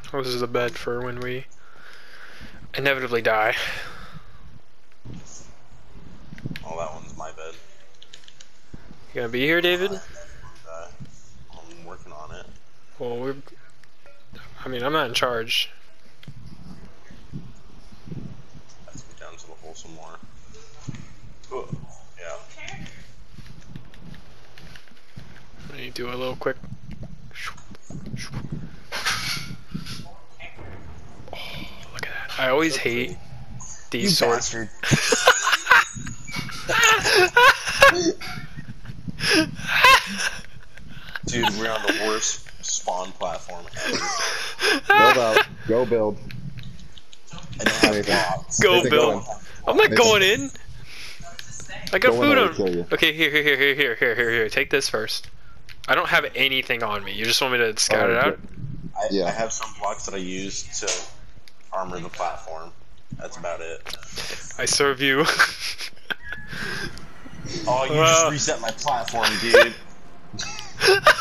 Oh, this is a bed for when we inevitably die. Oh, that one's my bed. You gonna be here, David? I'm working on it. Well, I mean, I'm not in charge. Let's get down to the hole some more. Ooh, yeah. Let me do a little quick. Oh, look at that. I always hate these sorts. Dude, we're on the worst spawn platform ever. Build out. Go build. I don't have blocks. Go Nathan, build. I'm not going in. I got Go in food there on. to kill you. Okay, here. Take this first. I don't have anything on me. You just want me to scout it out? Yeah. I have some blocks that I use to armor the platform. That's about it. I serve you. Oh, you just reset my platform, dude.